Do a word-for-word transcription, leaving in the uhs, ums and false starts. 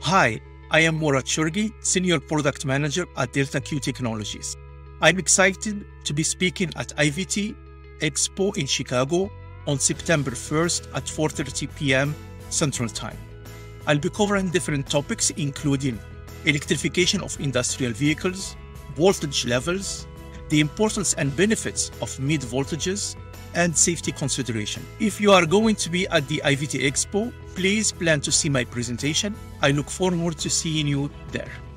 Hi, I am Mourad Chergui, Senior Product Manager at Delta Q Technologies. I'm excited to be speaking at I V T Expo in Chicago on September first at four thirty p m Central Time. I'll be covering different topics including electrification of industrial vehicles, voltage levels, the importance and benefits of mid voltages, and safety consideration. If you are going to be at the I V T Expo, please plan to see my presentation. I look forward to seeing you there.